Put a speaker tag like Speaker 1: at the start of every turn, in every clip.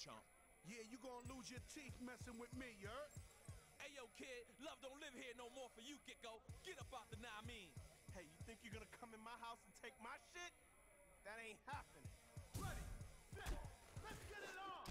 Speaker 1: chump.
Speaker 2: Yeah, you gonna lose your teeth messing with me, you heard?
Speaker 3: Hey, yo, kid, love don't live here no more for you, Gecko. Get up out the I mean.
Speaker 2: Hey, you think you're gonna come in my house and take my shit? That ain't happening. Ready, set, let's get it on!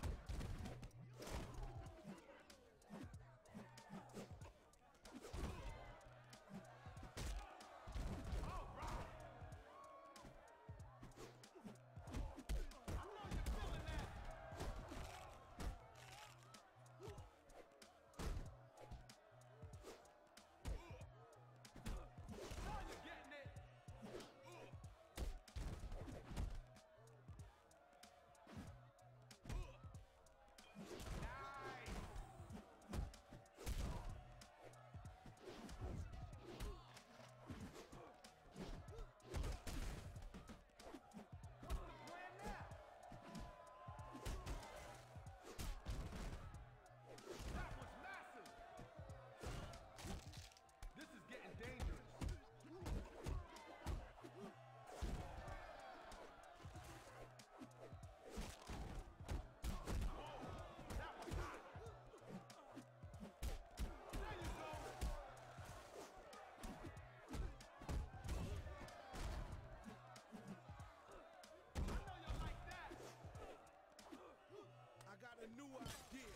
Speaker 2: I got a new idea.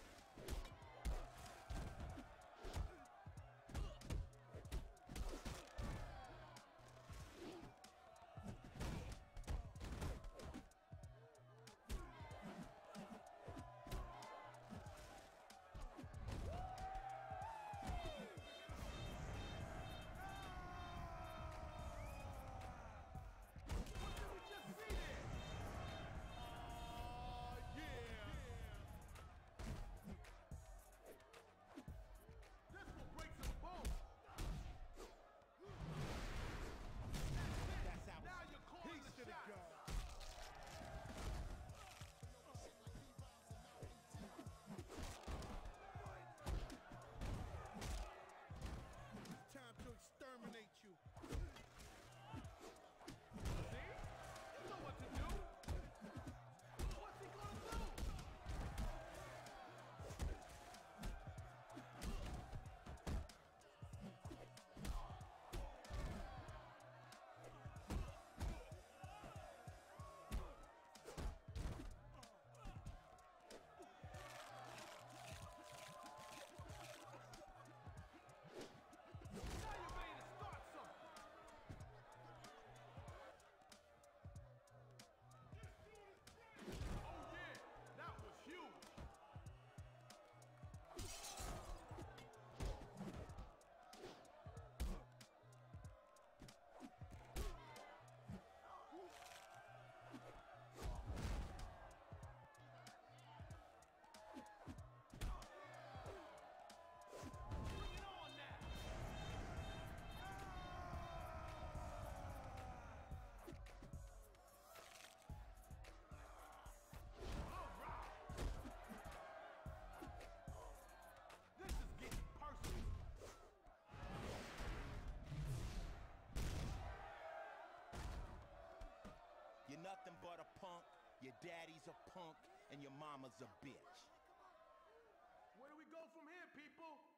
Speaker 2: Peace to the God. It's time to exterminate you.
Speaker 4: See? You know what to do. What's he gonna do?
Speaker 1: You're nothing but a punk, your daddy's a punk, and your mama's a bitch.
Speaker 4: Where do we go from here, people?